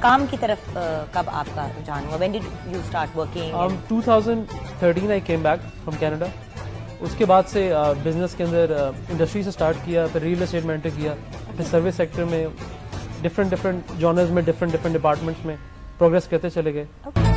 काम की तरफ कब आपका रुझान हुआ? When did you start working? 2013 I came back from Canada. उसके बाद से बिजनेस के अंदर इंडस्ट्री से स्टार्ट किया, फिर रियल एस्टेट में एंटर किया, फिर सर्विस सेक्टर में डिफरेंट जॉनर्स में डिफरेंट डिपार्टमेंट्स में प्रोग्रेस करते चले गए।